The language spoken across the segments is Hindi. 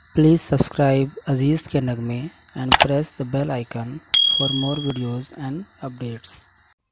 Please subscribe Aziz के नगमे and press the bell icon for more videos and updates.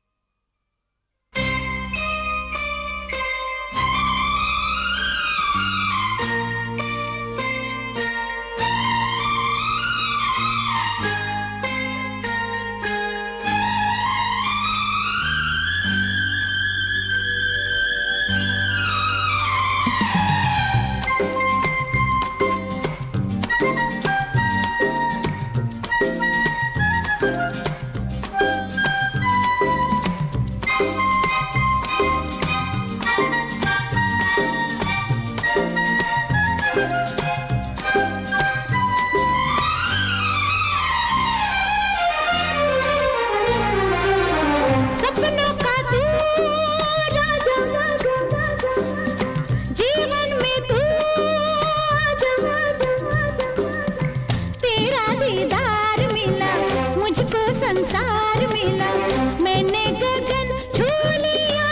संसार मिला, मैंने गगन छू लिया।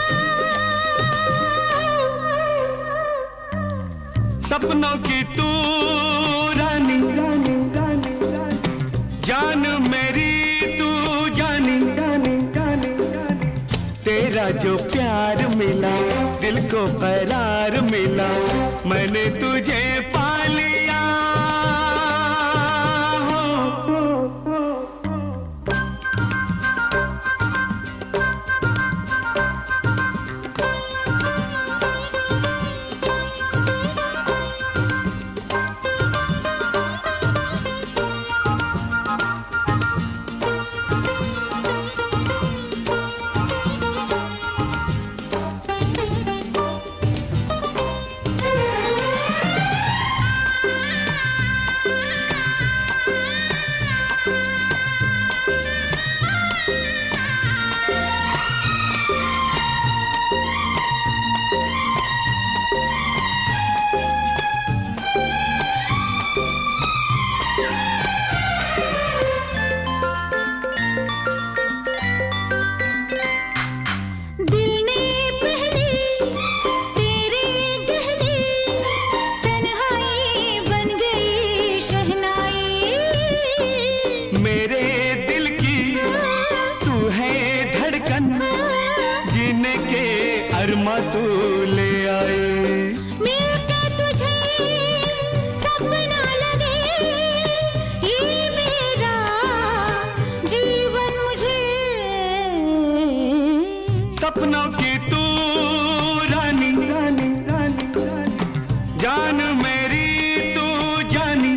सपनों की तू रानी, जान मेरी तू जानी, तेरा जो प्यार मिला, दिल को करार मिला, मैंने तुझे पा लिया। अरमा तू ले आए, मिलके तुझे सपना लगे, ये मेरा जीवन मुझे। सपनों की तू रानी, जान मेरी तू जानी,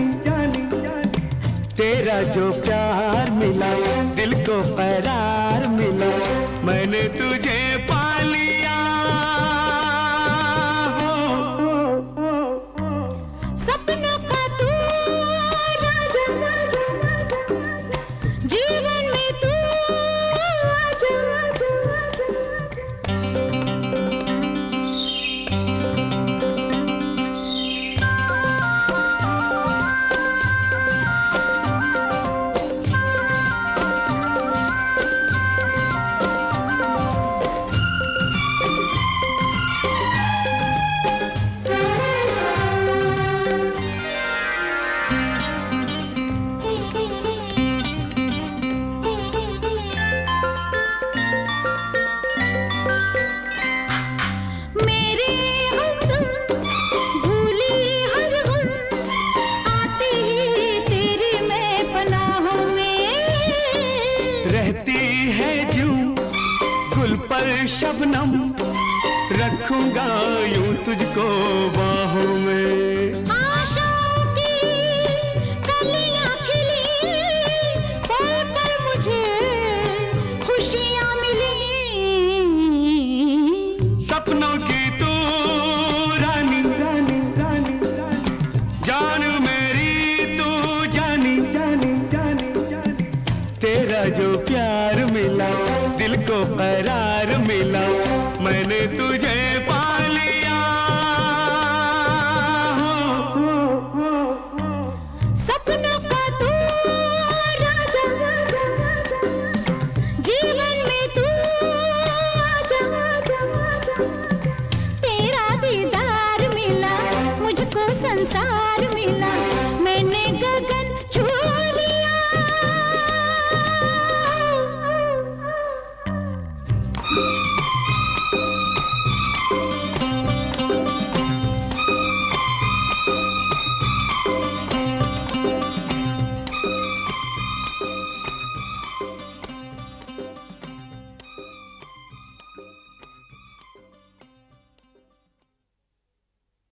तेरा जो प्यार मिला, दिल को करार मिला, मैंने तुझे पा लिया। सपनों का तू राजा, जीवन में तू आजा। रहती है जूं गुल पर शबनम, रखूंगा यूं तुझको बाहों में। आशाओं की कलियां खिली, पल पल मुझे खुशियां मिली। सपनों की तू रानी, जान मेरी तू जानी, तेरा जो प्यार मिला, दिल को करार मिला, मैंने तुझे पा लिया। सपनों का तू राजा, जीवन में तू आजा। तेरा दीदार मिला, मुझको संसार करार मिला, मैंने गगन छू लिया।